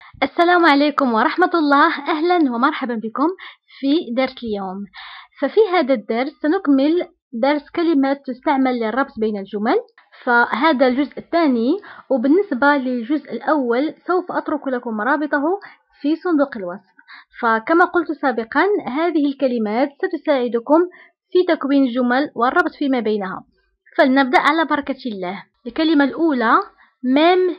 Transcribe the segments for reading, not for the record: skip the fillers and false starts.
السلام عليكم ورحمة الله. أهلا ومرحبا بكم في درس اليوم. ففي هذا الدرس سنكمل درس كلمات تستعمل للربط بين الجمل، فهذا الجزء الثاني، وبالنسبة للجزء الأول سوف أترك لكم رابطه في صندوق الوصف. فكما قلت سابقا هذه الكلمات ستساعدكم في تكوين الجمل والربط فيما بينها. فلنبدأ على بركة الله. الكلمة الأولى même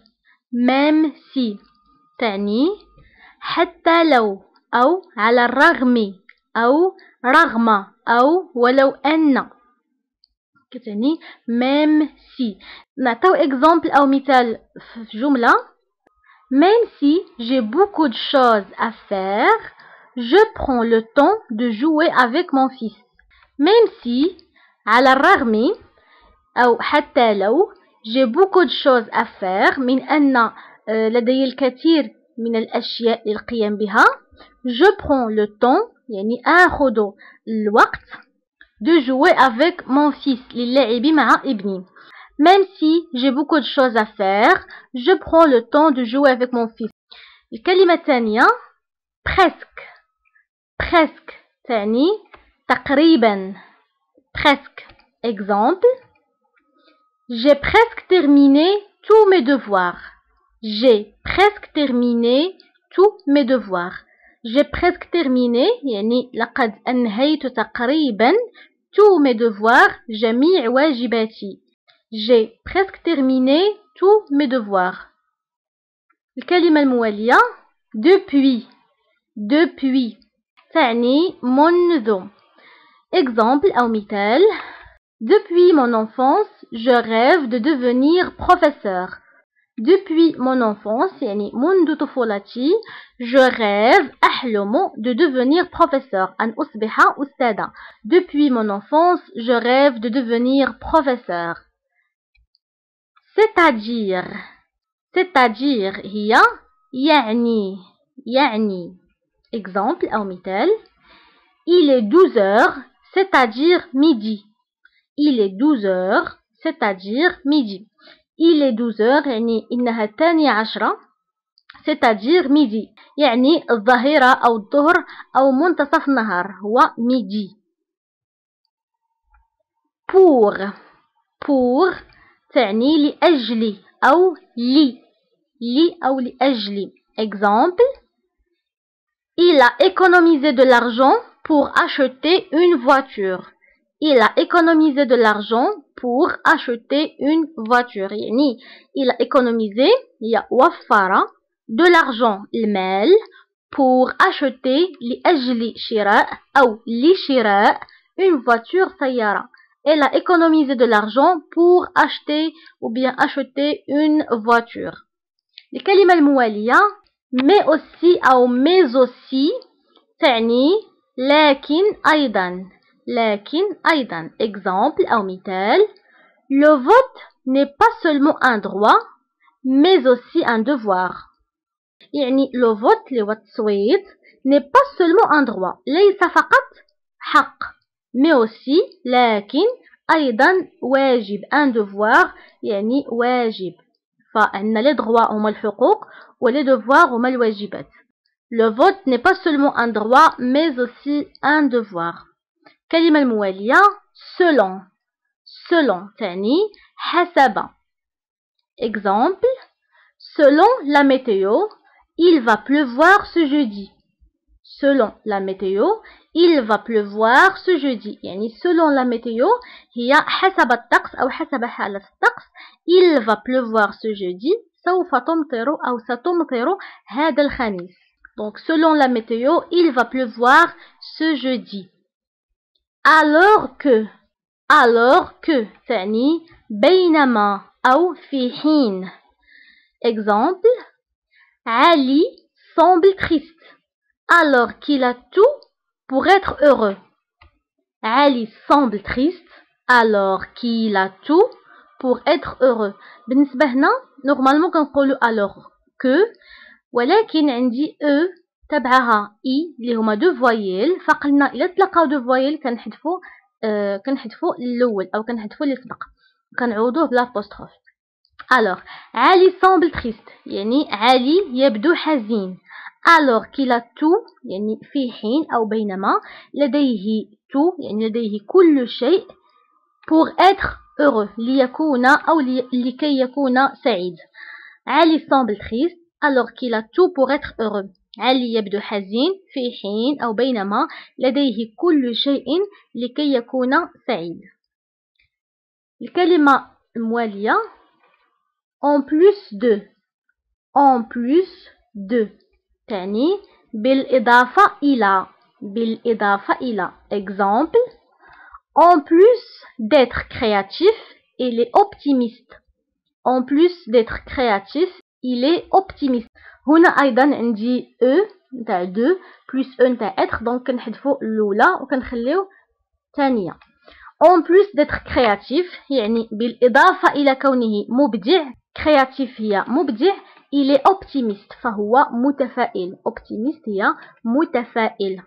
si تعني حتى لو، أو على الرغم، أو رغم، أو ولو أن، كتعني même si. نعطيو exemple أو مثال في جملة: même si j'ai beaucoup de choses à faire, je prends le temps de jouer avec mon fils. même si على الرغم أو حتى لو j'ai beaucoup de choses à faire، من أن لدي الكثير من الأشياء للقيام بها. je prends le temps يعني آخذ الوقت de jouer avec mon fils للعب مع ابني. même si j'ai beaucoup de choses à faire, je prends le temps de jouer avec mon fils. الكلمة الثانية presque تعني تقريبا. presque. exemple: j'ai presque terminé tous mes devoirs. j'ai presque terminé tous mes devoirs. j'ai presque terminé يعني لقد أنهيت تقريبا tous mes devoirs جميع واجباتي. j'ai presque terminé tous mes devoirs. الكلمة الموالية depuis تعني منذ. exemple أو مثال: depuis mon enfance, je rêve de devenir professeur. depuis mon enfance يعني منذ طفولتي je rêve أحلم de devenir professeur أن أصبح أستاذا. depuis mon enfance je rêve de devenir professeur. c'est-à-dire هي يعني. exemple أو مثال: il est 12 heures, c'est-à-dire midi. il est 12 heures, c'est-à-dire midi. il est 12 heures يعني إنها 12 c'est-à-dire midi يعني الظهيرة أو الظهر أو منتصف النهار هو midi. pour تعني لأجل أو أو لأجل. exemple: il a économisé de l'argent pour acheter une voiture. il a économisé de l'argent pour acheter une voiture يعني il a économisé هي وفر de l'argent المال pour acheter لأجل شراء أو لشراء une voiture سيارة. elle a économisé de l'argent pour acheter ou bien acheter une voiture. الكلمة الموالية mais aussi أو mais aussi تعني لكن أيضا. exemple أو مثال: le vote n'est pas seulement un droit mais aussi un devoir. يعني le vote اللي هو التصويت n'est pas seulement un droit ليس فقط حق mais aussi لكن أيضا واجب. un devoir يعني واجب. فعندنا les droits هما الحقوق و les devoirs هما الواجبات. le vote n'est pas seulement un droit mais aussi un devoir. كلمة الموالية selon تعني حسب. exemple: selon la météo, il va pleuvoir ce jeudi. selon la météo, il va pleuvoir ce jeudi يعني selon la météo هي حسب الطقس أو حسب حالة الطقس. il va pleuvoir ce jeudi سوف تمطر أو ستمطر هذا الخميس. donc selon la météo, il va pleuvoir ce jeudi. alors que تعني بينما أو في حين. exemple: Ali semble triste alors qu'il a tout pour être heureux. Ali semble triste alors qu'il a tout pour être heureux. بالنسبة هنا نورمالمون كنقولوا alors que، ولكن عندي تبعها اي اللي هما دو فوايل، فقلنا الا تلقاو دو فوايل كنحذفوا الاول او كنحذفوا اللي سبق كنعوضوه بلا بوستروف. Alors, Ali semble triste يعني علي يبدو حزين. alors qu'il a tout يعني في حين أو بينما لديه tout يعني لديه كل شيء pour être heureux ليكون أو لكي يكون سعيد. علي semble triste alors qu'il a tout pour être heureux. علي يبدو حزين في حين أو بينما لديه كل شيء لكي يكون سعيد. الكلمة الموالية en plus de تعني بالإضافة إلى exemple en plus d'être créatif il est optimiste. en plus d'être créatif il est optimiste. هنا أيضا عندي نتاع دو بلس نتاع être دونك كنحذفو الأولى وكنخليو الثانية. en plus d'être créatif يعني بالإضافة إلى كونه مبدع créatif هي مبدع il est optimiste فهو متفائل. optimiste هي متفائل.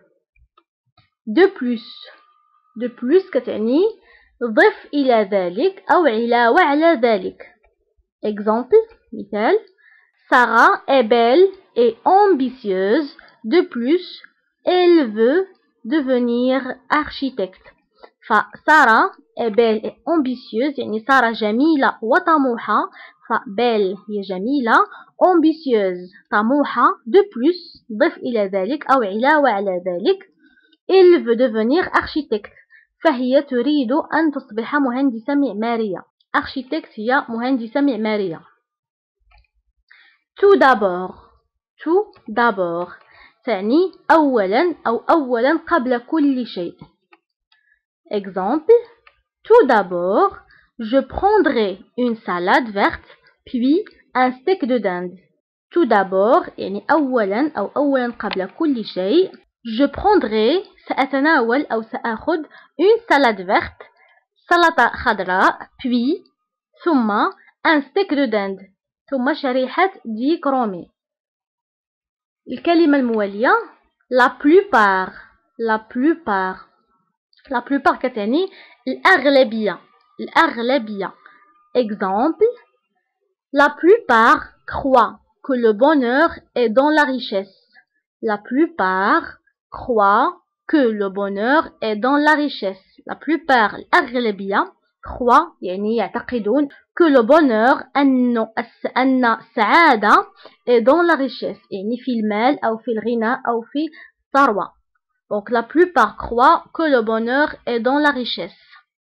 de plus كتعني ضف إلى ذلك أو علاوة على ذلك. exemple مثال Sarah est belle et ambitieuse. De plus, elle veut devenir architecte. فسارة est belle et ambitieuse يعني سارة جميلة وطموحة. belle هي جميلة ambitieuse طموحة. de plus ضف إلى ذلك أو علاوة على ذلك elle veut devenir architecte فهي تريد أن تصبح مهندسة معمارية. architecte هي مهندسة معمارية. tout d'abord تعني أولا أو أولا قبل كل شيء. exemple tout d'abord je prendrai une salade verte puis un steak de dinde. tout d'abord يعني أولا أو أولا قبل كل شيء je prendrai سأتناول أو سأخذ une salade verte سلطة خضراء puis ثم un steak de dinde ثم شريحة ديك رومي. الكلمة الموالية la plupart كتعني الأغلبية. exemple la plupart croient que le bonheur est dans la richesse. la plupart croient que le bonheur est dans la richesse. la plupart الأغلبية croient يعني يعتقدون que le bonheur أن السعادة est dans la richesse يعني في المال أو في الغنى أو في الثروة. donc la plupart croient que le bonheur est dans la richesse.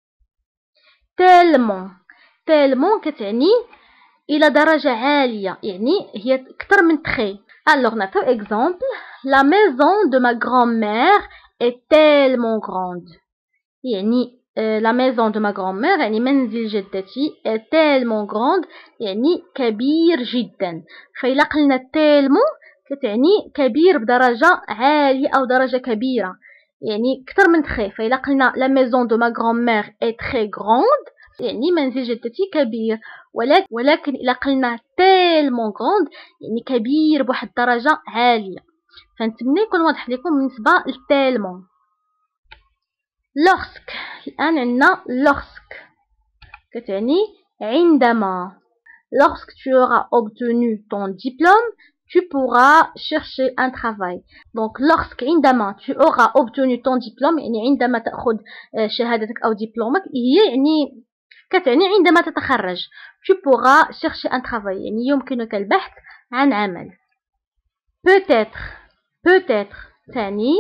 tellement كتعني إلى درجة عالية يعني هي أكثر من très. alors نعطيو exemple la maison de ma grand-mère est tellement grande يعني la maison de ma grand-mère يعني منزل جدتي est tellement grande يعني كبير جدا. فإلا قلنا tellement كتعني كبير بدرجة عالية أو درجة كبيرة يعني أكثر من très. فإلا قلنا la maison de ma grand-mère est très grande يعني منزل جدتي كبير. ولكن إلا قلنا tellement grande يعني كبير بواحد الدرجة عالية. فنتمنى يكون واضح لكم بالنسبة لتالمون. lorsque الآن عندنا lorsque كتعني عندما. lorsque tu auras obtenu ton diplôme tu pourras chercher un travail. donc lorsque عندما tu auras obtenu ton diplôme يعني عندما تأخذ شهادتك أو دبلومك هي يعني كتعني عندما تتخرج tu pourras chercher un travail يعني يمكنك البحث عن عمل. peut-être تعني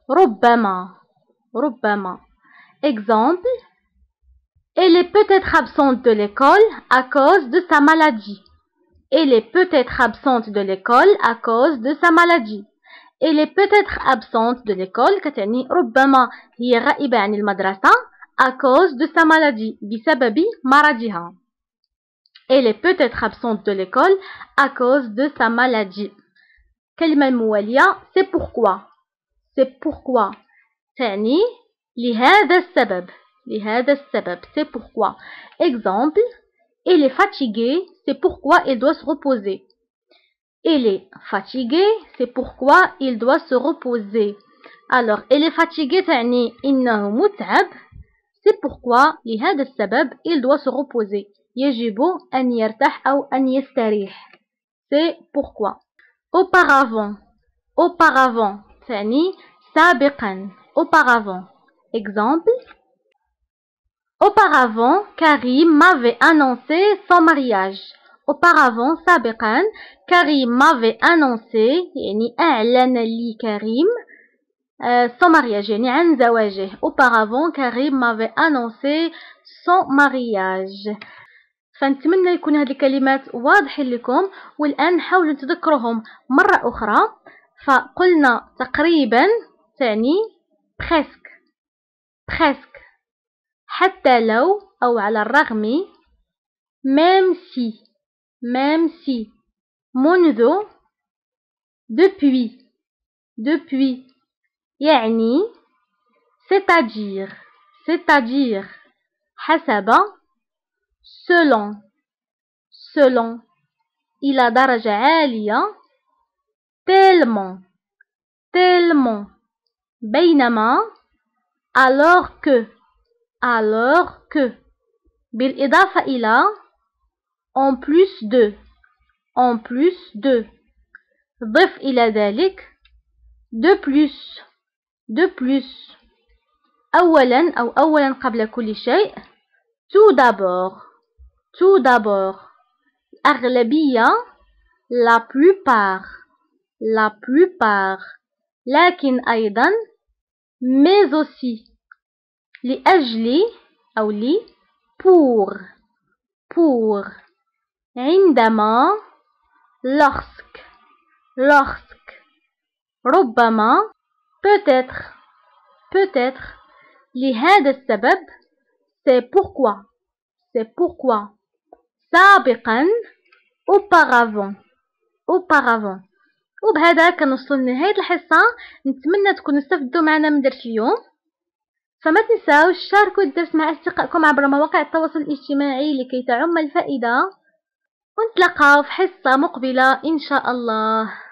ربما. exemple elle est peut-être absente de l'école à cause de sa maladie. elle est peut-être absente de l'école à cause de sa maladie. elle est peut-être absente de l'école كتعني ربما هي غائبة عن المدرسة à cause de sa maladie بسبب مرضها. elle est peut-être absente de l'école à cause de sa maladie. كلمة الموالية c'est pourquoi تعني لهذا السبب c'est pourquoi. exemple elle est fatiguée c'est pourquoi elle doit se reposer. elle est fatiguée c'est pourquoi il doit se reposer. alors elle est fatiguée تعني إنه متعب c'est pourquoi لهذا السبب il doit se reposer يجب أن يرتاح أو أن يستريح. c'est pourquoi. auparavant auparavant تعني سابقا. auparavant. exemple. auparavant Karim m'avait annoncé son mariage. auparavant سابقا Karim m'avait annoncé يعني أعلن لي كريم son mariage يعني عن زواجه. auparavant Karim m'avait annoncé son mariage. فنتمنى يكون هذه الكلمات واضحين لكم، والآن حاولوا تذكرهم مرة أخرى. فقلنا تقريبا تعني presque presque، حتى لو أو على الرغم، même si منذ depuis يعني c'est-à-dire حسب selon إلى درجة عالية tellement بينما alors que بالإضافة إلى en plus de ضف إلى ذلك de plus أولا قبل كل شيء tout d'abord أغلبية la plupart لكن أيضا mais aussi لأجل أو لي pour عندما lorsque ربما peut-être لهذا السبب c'est pourquoi سابقا auparavant. وبهذا كنوصل لنهاية الحصة. نتمنى تكونوا استفدتوا معنا من درس اليوم. فما تنساوش شاركوا الدرس مع أصدقائكم عبر مواقع التواصل الاجتماعي لكي تعم الفائدة، ونتلاقاو في حصة مقبلة إن شاء الله.